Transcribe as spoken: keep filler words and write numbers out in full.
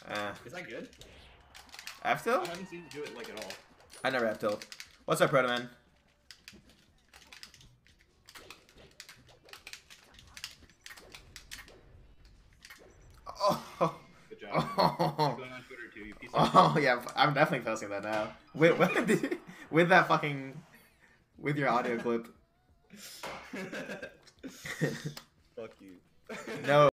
Uh, Is that good? F tilt? I haven't seen you do it like at all. I never F tilt. What's up, Proto Man? Oh. Good job. Oh. Going on Twitter too. You piece of Oh yeah, I'm definitely posting that now. With with, with that fucking with your audio clip. Fuck you. No.